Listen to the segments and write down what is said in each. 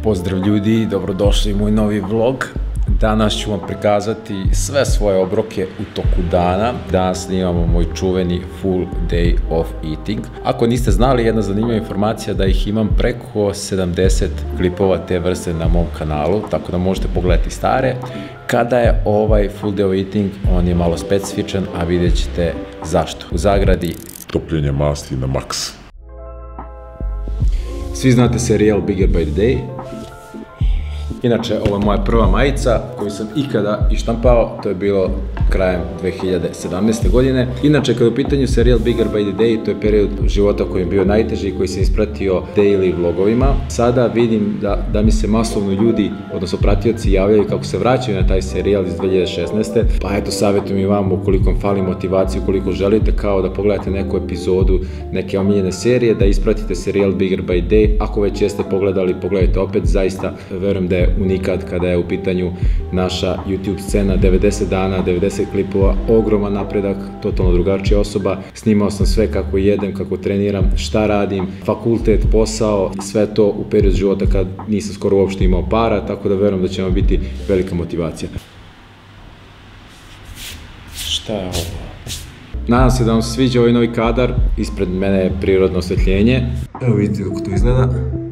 Pozdrav ljudi, dobrodošli u moj novi vlog. Danas ću vam prikazati sve svoje obroke u toku dana. Danas snimamo moj čuveni full day of eating. Ako niste znali, jedna zanimljiva informacija da ih imam preko 70 klipova te vrste na mom kanalu, tako da možete pogledati stare. Kada je ovaj full day of eating, on je malo specifičan, a vidjet ćete zašto. U zagradi topljenje masti na maks. Svi znate serijal Bigger by the Day. Inače, ovo je moja prva majica koju sam ikada ištampao, to je bilo krajem 2017. godine. Inače, kada je u pitanju serijal Bigger by the Day, to je period života koji je bio najteži, koji sam ispratio daily vlogovima. Sada vidim da mi se masovno ljudi, odnosno pratioci, javljaju kako se vraćaju na taj serijal iz 2016. Pa eto, savjetujem i vam, ukoliko vam fali motivacija, ukoliko želite kao da pogledate neku epizodu neke omiljene serije, da ispratite serijal Bigger by the Day. Ako već jeste pogledali, pogledajte opet, zaista verujem da je unikat kada je u pitanju naša YouTube scena. 90 dana, 90 klipova, ogroman napredak, totalno drugačija osoba. Snimao sam sve kako jedem, kako treniram, šta radim, fakultet, posao, sve to u periodu života kad nisam skoro uopšte imao para, tako da verujem da će vam biti velika motivacija. Šta je ovo? Nadam se da vam se sviđa ovaj novi kadar, ispred mene je prirodno osvetljenje. Evo vidite kako to izgleda.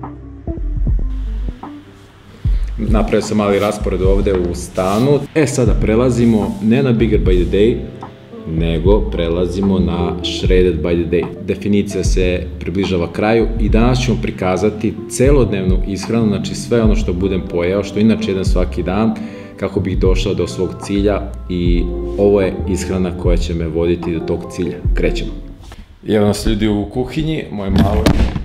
Napravio sam mali raspored ovde u stanu. Sada prelazimo ne na Bigger by the Day, nego prelazimo na Shredded by the Day. Definicija se približava kraju i danas ću vam prikazati celodnevnu ishranu, znači sve ono što budem pojeo, što inače jedem svaki dan, kako bih došao do svog cilja, i ovo je ishrana koja će me voditi do tog cilja. Krećemo. Evo nas ljudi u kuhinji, moje malo...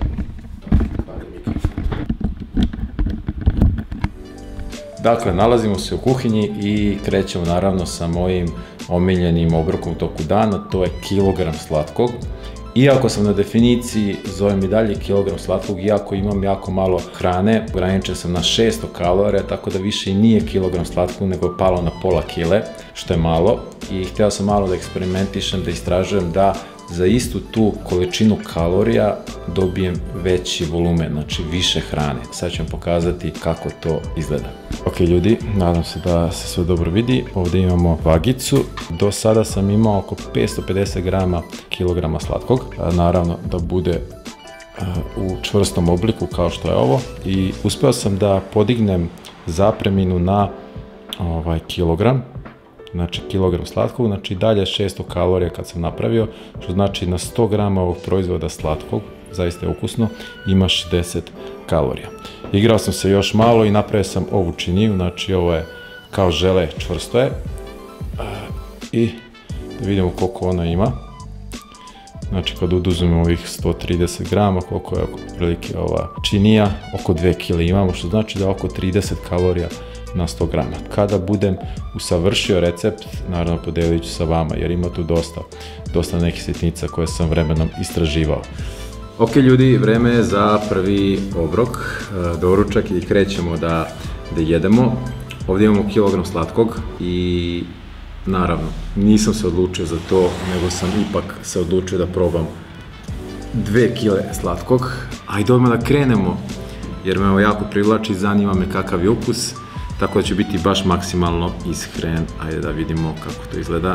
Dakle, nalazimo se u kuhinji i krećemo naravno sa mojim omiljenim obrokom u toku dana, to je kilogram slatkog. Iako sam na definiciji, zovem i dalje kilogram slatkog, iako imam jako malo hrane, ograničen sam na 600 kalorija, tako da više i nije kilogram slatkog, nego je palo na pola kile, što je malo. I hteo sam malo da eksperimentišem, da istražujem da za istu tu količinu kalorija dobijem veći volumen, znači više hrane. Sad ću vam pokazati kako to izgleda. Ok ljudi, nadam se da se sve dobro vidi. Ovdje imamo vagicu. Do sada sam imao oko 550 grama kilograma slatkog. Naravno da bude u čvrstom obliku kao što je ovo. I uspeo sam da podignem zapreminu na kilogram. Znači kilogram slatkog, znači dalje 600 kalorija kad sam napravio, što znači na 100 grama ovog proizvoda slatkog, zaista je ukusno, imaš 10 kalorija. Igrao sam se još malo i napravio sam ovu činiju, znači ovo je kao žele, čvrsto je. I da vidimo koliko ona ima. Znači kad oduzmemo ovih 130 grama, koliko je prilike ova činija, oko 2 kg imamo, što znači da oko 30 kalorija na 100 grama. Kada budem usavršio recept, naravno podelit ću sa vama, jer ima tu dosta nekih sitnica koje sam vremenom istraživao. Ok ljudi, vreme je za prvi obrok, doručak, i krećemo da jedemo. Ovdje imamo kilogram slatkog i naravno nisam se odlučio za to, nego sam ipak se odlučio da probam 2 kile slatkog. Ajde odmah da krenemo, jer me ovo jako privlači, zanima me kakav je ukus. Tako da ću biti baš maksimalno iskren. Ajde da vidimo kako to izgleda.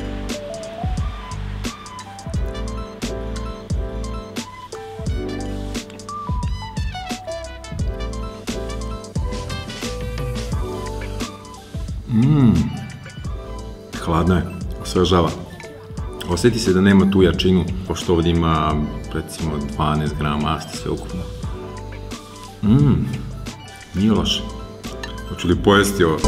Hladno je, osvežava. Osjeti se da nema tu jačinu, pošto ovdje ima recimo 12 grama masti sve ukupno. Nije loše. Hoću li pojesti ovo?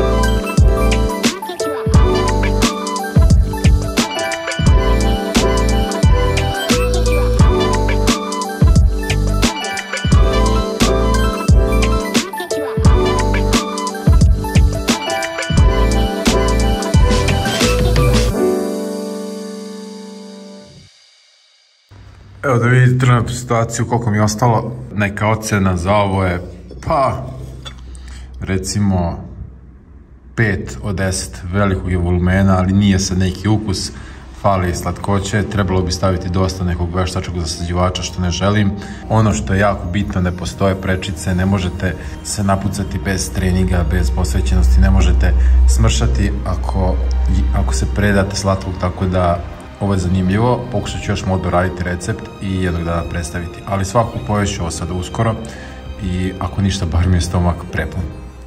Evo da vidite trenutnu situaciju, koliko mi je ostalo. Neka ocena za ovo je, pa, recimo 5 od 10, velikog je volumena, ali nije sad neki ukus. fali slatkoće, trebalo bi staviti dosta nekog veštačkog zaslađivača što ne želim. Ono što je jako bitno, ne postoje prečice, ne možete se napucati bez treninga, bez posvećenosti, ne možete smršati ako se predate slatkog, tako da ovo je zanimljivo. Pokušat ću još malo doraditi recept i jednog dana predstaviti, ali svakako pojeću ovo sada uskoro i ako ništa, bar mi je stomak prepun.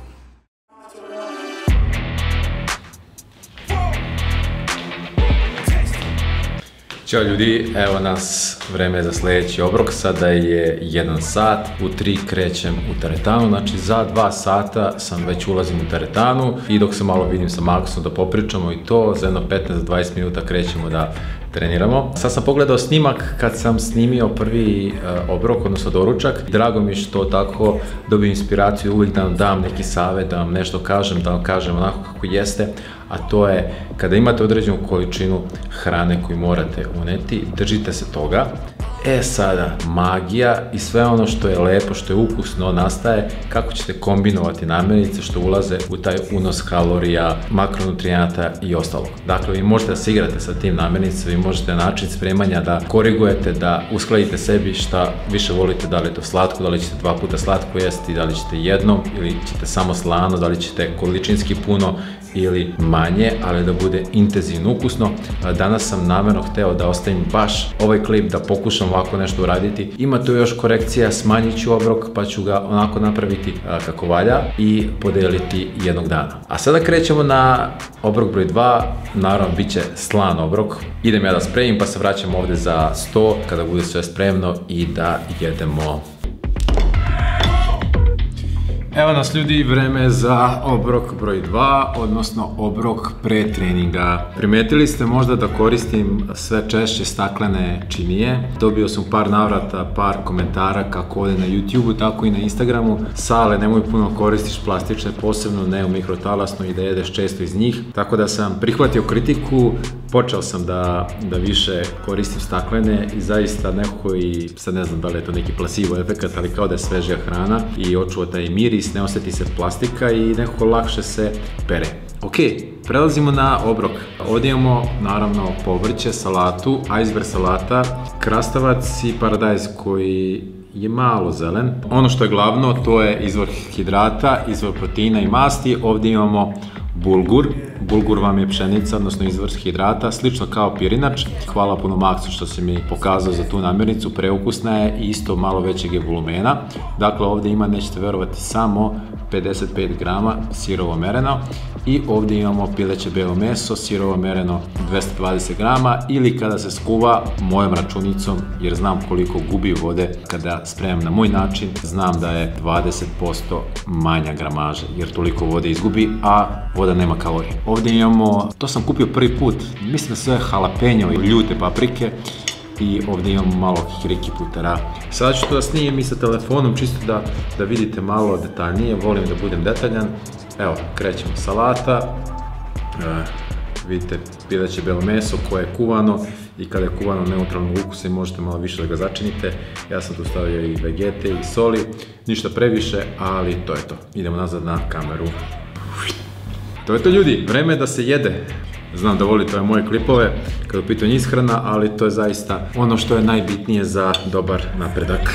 Ćao ljudi, evo nas, vreme je za sljedeći obrok, sada je 1 sat, u 3 krećem u teretanu, znači za 2 sata sam već ulazim u teretanu i dok se malo vidim sa Maksom da popričamo i to, za jedno 15-20 minuta krećemo da treniramo. Sad sam pogledao snimak kad sam snimio prvi obrok, odnosno doručak. Drago mi je što tako dobijem inspiraciju, uvijek da vam dam neki savjet, da vam nešto kažem, da vam kažem onako kako jeste, a to je kada imate određenu količinu hrane koju morate uneti, držite se toga. Sada magija i sve ono što je lepo, što je ukusno nastaje kako ćete kombinovati namirnice što ulaze u taj unos kalorija, makronutrijenata i ostalog. Dakle, vi možete da se igrate sa tim namirnicama, vi možete način spremanja da korigujete, da uskladite sebi šta više volite, da li je to slatko, da li ćete 2 puta slatko jesti, da li ćete jednom ili ćete samo slano, da li ćete količinski puno ili manje, ali da bude intenzivno ukusno. Danas sam namjerno hteo da ostavim baš ovaj klip, da pokušam ovako nešto uraditi. Ima tu još korekcija, smanjit ću obrok pa ću ga onako napraviti kako valja i podeliti jednog dana. A sada krećemo na obrok broj 2, naravno bit će slan obrok. Idem ja da spremim pa se vraćam ovdje za sto kada bude sve spremno i da jedemo. Evo nas ljudi, vreme za obrok broj 2, odnosno obrok pre treninga. Primetili ste možda da koristim sve češće staklene činije. Dobio sam par navrata, par komentara kako ovdje na YouTube-u, tako i na Instagramu. Sale, nemoj puno koristiš plastične, posebno ne u mikrotalasno i da jedeš često iz njih. Tako da sam prihvatio kritiku, počeo sam da više koristim staklene i zaista nekako i sad ne znam da li je to neki placebo efekat, ali kao da je svežija hrana i očuva taj miris, ne osjeti se plastika i nekako lakše se pere. Ok, prelazimo na obrok. Ovdje imamo naravno povrće, salatu, iceberg salata, krastavac i paradajz koji je malo zelen. Ono što je glavno, to je izvor hidrata, izvor proteina i masti. Ovdje imamo bulgur. Bulgur vam je pšenica, odnosno izvor hidrata, slično kao pirinač. Hvala puno Maksu što si mi pokazao za tu namirnicu, preukusna je i isto malo većeg je volumena. Dakle, ovdje ima, nećete verovati, samo 55 grama sirovo mereno i ovdje imamo pileće belo meso, sirovo mereno 220 grama ili kada se skuva mojom računicom, jer znam koliko gubi vode kada spremam na moj način, znam da je 20% manja gramaža jer toliko vode izgubi, a voda nema kalorije. Ovdje imamo, to sam kupio prvi put, mislim da sve jalapeno i ljute paprike i ovdje imamo malo kikiriki putera. Sada ću to da snimim i sa telefonom čisto da vidite malo detaljnije, volim da budem detaljan. Evo, krećemo salata, vidite pileće belo meso koje je kuvano i kada je kuvano neutralnog ukusa i možete malo više da ga začinite. Ja sam tu stavio i vegete i soli, ništa previše, ali to je to. Idemo nazad na kameru. To je to ljudi, vreme je da se jede. Znam da volite ove moje klipove kada u pitanju ishrana, ali to je zaista ono što je najbitnije za dobar napredak.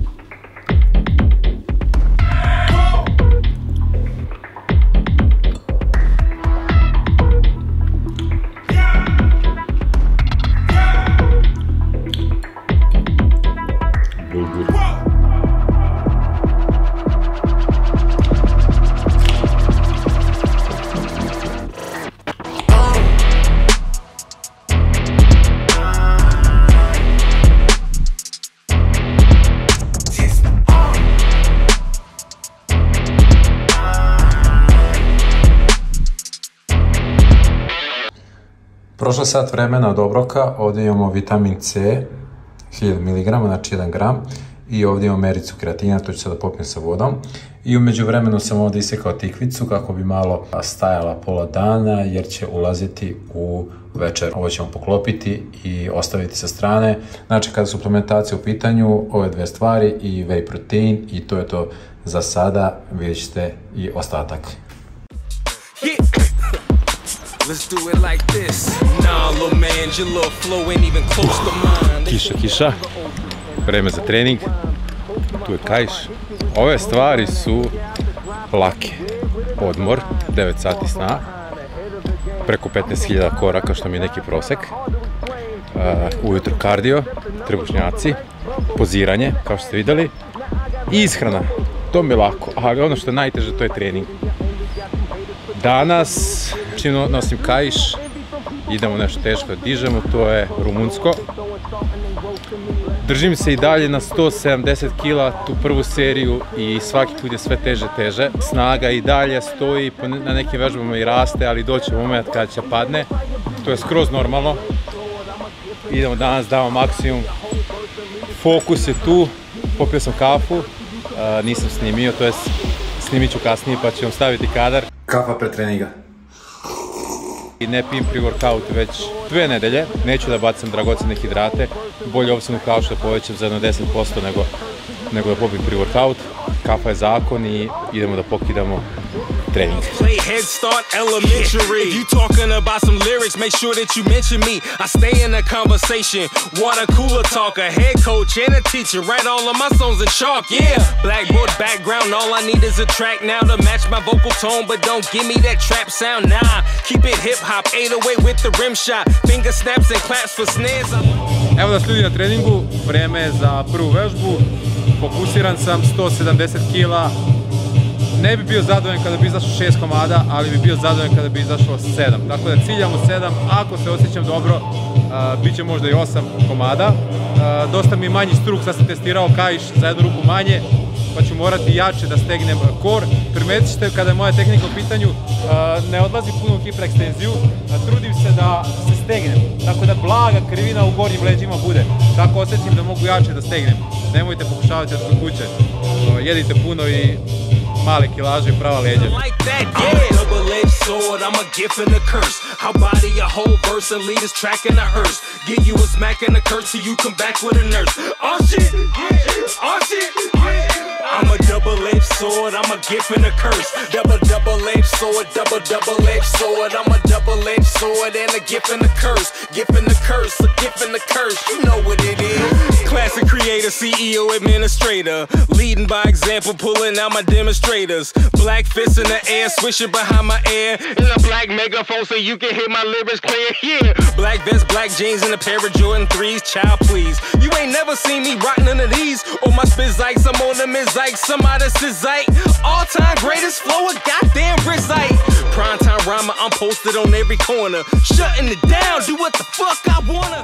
Prošlo sat vremena od obroka, ovdje imamo vitamin C, 1000 mg, znači 1 gram, i ovdje imamo mericu kreatina, to ću sada popijem sa vodom. I u međuvremenu sam ovdje isekao tikvicu kako bi malo stajala pola dana, jer će ulaziti u večer. Ovo ćemo poklopiti i ostaviti sa strane. Znači, kada suplementacija u pitanju, ove dve stvari i whey protein, i to je to za sada, vidjet ćete i ostatak. Kiša, vreme za trening, tu je kaiš. Ove stvari su lake. Odmor, 9 sati sna, preko 15.000 koraka, što mi je neki prosek. Ujutro kardio, trbušnjaci, poziranje, kao što ste vidjeli, i ishrana. To mi je lako, ali ono što je najteže, to je trening. Danas nosim kaiš, idemo nešto teško da dižemo, to je rumunsko. Držim se i dalje na 170 kg tu prvu seriju i svaki put je sve teže. Snaga i dalje stoji, na nekim vežbama i raste, ali doće moment kada će padne. To je skroz normalno. Idemo danas, damo maksimum. Fokus je tu, popio sam kafu, nisam snimio, to je snimit ću kasnije pa ću vam staviti kadar. Kafa pre treninga. I ne pijem pre-workout već 2 nedelje, neću da bacam dragocene hidrate, bolje ovsenu kašu da povećam za jedno 10% nego da popijem pre-workout. Kafa je zakon i idemo da pokidamo trening. Head start elementary. If you talking about some lyrics, make sure that you mention me. I stay in a conversation. Water cooler talker, head coach and a teacher. Write all of my songs in chalk, yeah. Blackboard background, all I need is a track now to match my vocal tone, but don't give me that trap sound, nah. Keep it hip hop, 808 with the rim shot. Finger snaps and claps for snares. Evo nas ljudi na treningu, vreme je za prvu vežbu. Fokusiran sam, 170 kg. Ne bi bio zadovoljan kada bi izašlo 6 komada, ali bi bio zadovoljan kada bi izašlo 7. Tako da ciljamo 7, ako se osjećam dobro, bit će možda i 8 komada. Dosta mi je manji struk, sad sam testirao kaiš za jednu ruku manje, pa ću morati jače da stegnem kor. Primetit ćete kada je moja tehnika u pitanju, ne odlazi puno u hiperekstenziju, trudim se da se stegnem, tako da blaga krivina u gornjim leđima bude. Tako osjećam da mogu jače da stegnem. Nemojte pokušavati od kuće, jedite puno i male kilaže i prava leđa. I'm a double-edged sword, I'm a gift and a curse. Double-edged sword, double-edged sword. I'm a double-edged sword and a gift and a curse. Gift and a curse, a gift and a curse. You know what it is. Classic creator, CEO, administrator. Leading by example, pulling out my demonstrators. Black fists in the air, swishing behind my ear. In a black megaphone so you can hear my lyrics clear. Yeah. Black vest, black jeans, and a pair of Jordan 3s. Child, please. You ain't never seen me rockin' none of these. Or my spit zikes, I'm on them is like some out of Sizite. All-time greatest flow of goddamn Rizite. Primetime rhymer, I'm posted on every corner. Shutting it down, do what the fuck I wanna.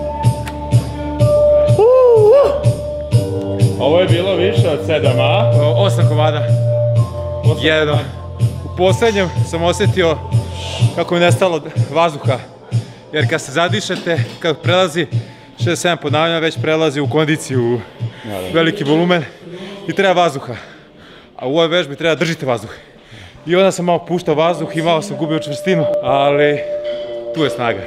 Ovo je bilo više od 7, a? 8 komada. Jedno. U posljednjem sam osjetio kako mi nestalo vazduha. Jer kad se zadišete, kad prelazi 6-7 ponavljanja, već prelazi u kondiciju, u veliki volumen i treba vazduha. A u ovoj vežbi treba držite vazduh. I onda sam malo puštao vazduh i malo sam gubio čvrstinu, ali tu je snaga.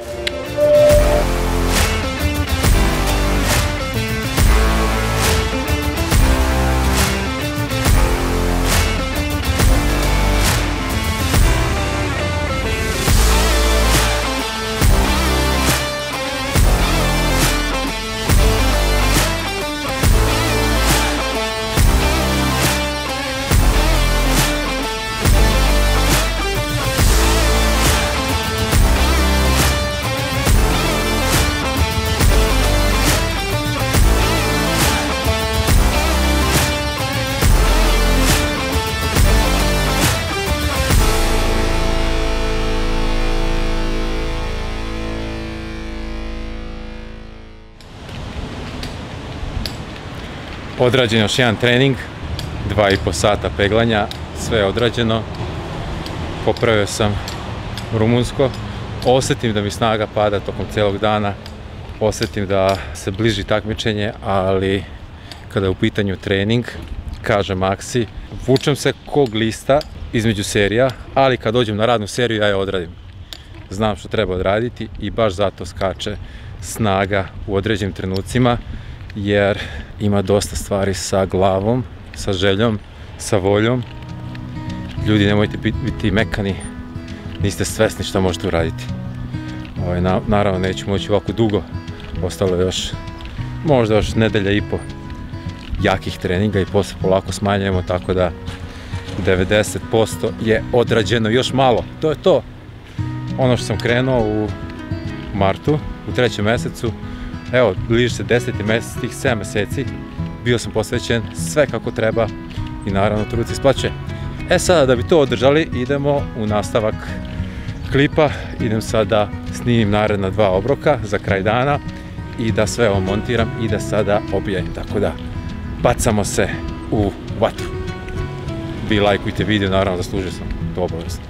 Odrađen još jedan trening, 2,5 sata peglanja, sve je odrađeno. Popravio sam rumunsko, osjetim da mi snaga pada tokom cijelog dana, osjetim da se bliži takmičenje, ali kada je u pitanju trening, kaže Maksi, vučem se ko glista između serija, ali kad dođem na radnu seriju ja je odradim. Znam što treba odraditi i baš zato skače snaga u određenim trenucima, jer ima dosta stvari sa glavom, sa željom, sa voljom. Ljudi, nemojte biti mekani, niste svesni šta možete uraditi. Naravno neću moći ovako dugo, ostalo je još možda još nedelja i po jakih treninga i posle polako smanjujemo, tako da 90% je odrađeno, još malo, to je to. Ono što sam krenuo u martu, u 3. mesecu, evo, bliži se 10. mesec, tih 7 meseci, bio sam posvećen sve kako treba i naravno trud se isplaćuje. Sada da bi to održali, idemo u nastavak klipa, idem sada snimim naredna 2 obroka za kraj dana i da sve ovo montiram i da sada objavim, tako da bacamo se u vatru. Vi lajkujte video, naravno zaslužio sam to obavezno.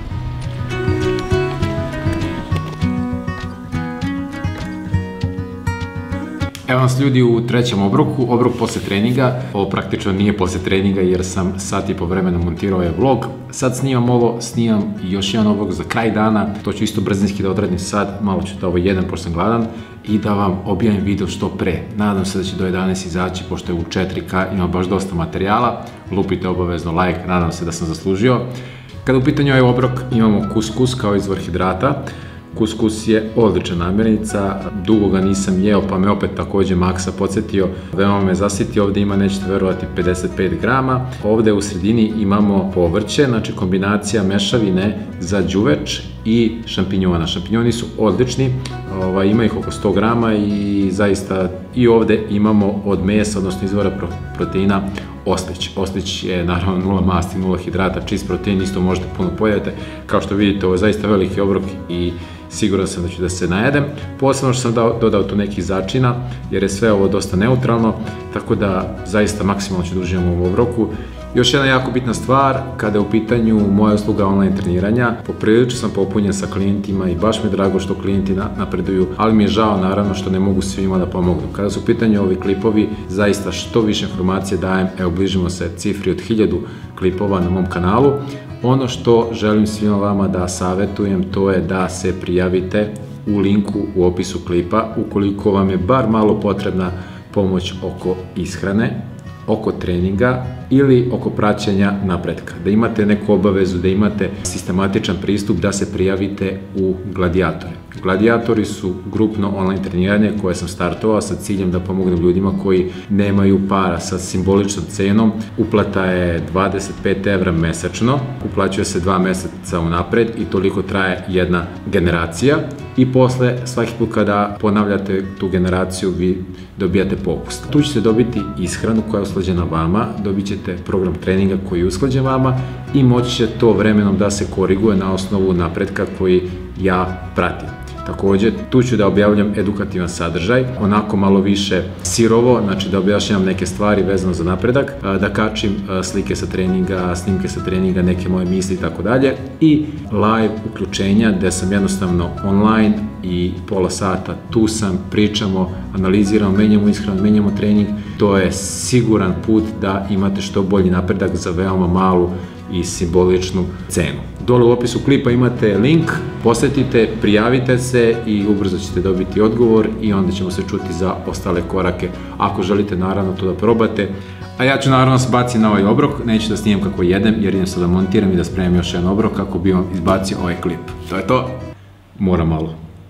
Evo nas ljudi u 3. obroku, obrok posle treninga. Ovo praktično nije posle treninga jer sam sat i po vremena montirao ovaj vlog. Sad snimam ovo, snimam još jedan obrok za kraj dana. To ću isto brzinski da odradim sad, malo ću da ovo jedem pošto sam gladan i da vam objavim video što pre. Nadam se da će do 11 izaći pošto je u 4K, ima baš dosta materijala. Lupite obavezno like, nadam se da sam zaslužio. Kada u pitanju ovaj obrok imamo kuskus kao izvor hidrata. Kuskus je odlična namirnica, dugo ga nisam jeo pa me opet takođe Maksa podsjetio, veoma me zasitio, ovde ima, nećete verovati, 55 grama. Ovde u sredini imamo povrće, znači kombinacija mešavine za đuveč i šampinjona. Šampinjoni su odlični, ima ih oko 100 grama i zaista i ovde imamo od mesa, odnosno izvora proteina, oslić. Oslić je naravno 0 masti, 0 hidrata, čist protein, isto možete puno pojedete. Kao što vidite, ovo je zaista veliki obrok i siguran sam da ću da se najedem. Posebno što sam dodao tu nekih začina, jer je sve ovo dosta neutralno, tako da zaista maksimalno ću da uživam u ovom obroku. Još jedna jako bitna stvar, kada je u pitanju moja usluga online treniranja, poprilično sam popunjen sa klijentima i baš mi je drago što klijenti napreduju, ali mi je žao naravno što ne mogu svima da pomognu. Kada su u pitanju ovi klipovi, zaista što više informacije dajem, evo bližimo se cifri od 1000 klipova na mom kanalu. Ono što želim svima vama da savjetujem, to je da se prijavite u linku u opisu klipa, ukoliko vam je bar malo potrebna pomoć oko ishrane, oko treninga ili oko praćenja napretka. Da imate neku obavezu, da imate sistematičan pristup, da se prijavite u Gladiatore. Gladiatori su grupno online treniranje koje sam startovao sa ciljem da pomognem ljudima koji nemaju para, sa simboličnom cenom. Uplata je 25 evra mesečno, uplaćuje se 2 meseca unapred i toliko traje jedna generacija i posle svaki put kada ponavljate tu generaciju vi dobijate popust. Tu ćete dobiti ishranu koja je usklađena vama, dobit ćete program treninga koji je usklađen vama i moći će to vremenom da se koriguje na osnovu napretka koji ja pratim. Takođe, tu ću da objavljam edukativan sadržaj, onako malo više sirovo, znači da objašnjam neke stvari vezano za napredak, da kačim slike sa treninga, snimke sa treninga, neke moje misli i tako dalje i live uključenja gde sam jednostavno online i pola sata tu sam, pričamo, analiziramo, menjamo ishranu, menjamo trening. To je siguran put da imate što bolji napredak za veoma malu i simboličnu cenu. Dole u opisu klipa imate link, posjetite, prijavite se i ubrzo ćete dobiti odgovor i onda ćemo se čuti za ostale korake ako želite naravno to da probate. A ja ću naravno se baciti na ovaj obrok, neću da snimam kako jedem jer idem sad da montiram i da spremim još jedan obrok kako bi vam izbacio ovaj klip. To je to, mora malo.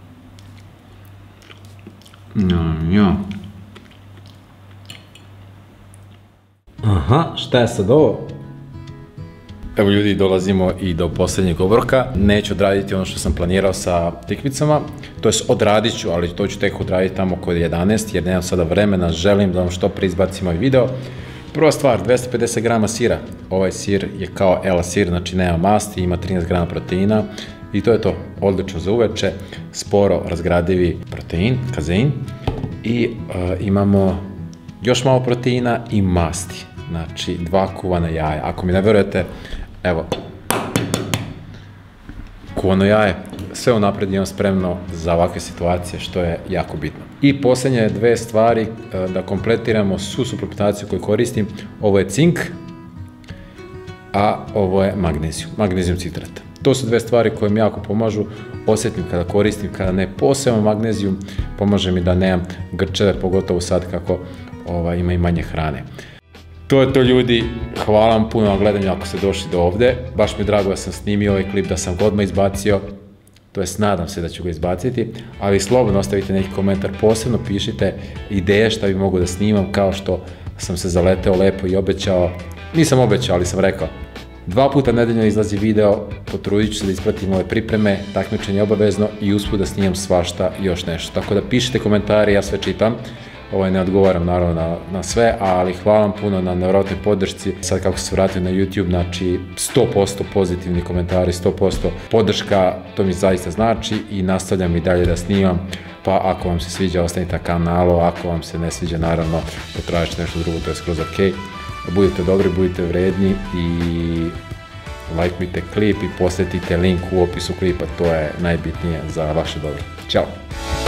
Aha, šta je sad ovo? Evo ljudi, dolazimo i do posljednjeg obroka. Neću odraditi ono što sam planirao sa tikvicama, to jest odradit ću, ali to ću tek odraditi tamo kod 11, jer nemam sada vremena, želim da vam što pre izbacim ovaj video. Prva stvar, 250 grama sira. Ovaj sir je kao Ela sir, znači nema masti, ima 13 grama proteina i to je to, odlično za uveče, sporo razgradivi protein, kazein i imamo još malo proteina i masti. Znači, 2 kuvana jaja. Ako mi ne verujete, evo, kuvano jaje, sve unapred imam spremno za ovakve situacije, što je jako bitno. I posljednje 2 stvari, da kompletiramo svu suplementaciju koju koristim. Ovo je cink, a ovo je magnezijum, magnezijum citrat. To su 2 stvari koje mi jako pomažu, osjetim kada koristim, kada ne posebno magnezijum, pomaže mi da nemam grčeve, pogotovo sad kako ima i manje hrane. To je to, ljudi, hvala vam puno na gledanju ako ste došli do ovde, baš mi je drago da sam snimio ovaj klip, da sam ga odmah izbacio, to jest nadam se da ću ga izbaciti, ali slobodno ostavite neki komentar, posebno pišite ideje šta bi mogu da snimam, kao što sam se zaleteo lepo i obećao, nisam obećao, ali sam rekao, 2 puta nedeljno izlazi video, potrudit ću se da ispratim ove pripreme, takmičenje obavezno i usput da snimam svašta i još nešto. Tako da pišite komentare, ja sve čitam, ne odgovaram naravno na sve, ali hvala vam puno na nevjerojatnoj podršci. Sad kako se vratio na YouTube, znači 100% pozitivni komentari, 100% podrška, to mi zaista znači i nastavljam i dalje da snimam. Pa ako vam se sviđa, ostanite na kanalu, ako vam se ne sviđa, naravno, potražite nešto drugo, to je skroz ok. Budite dobri, budite vredni i lajkujte klip i posjetite link u opisu klipa, to je najbitnije za vaše dobro. Ćao!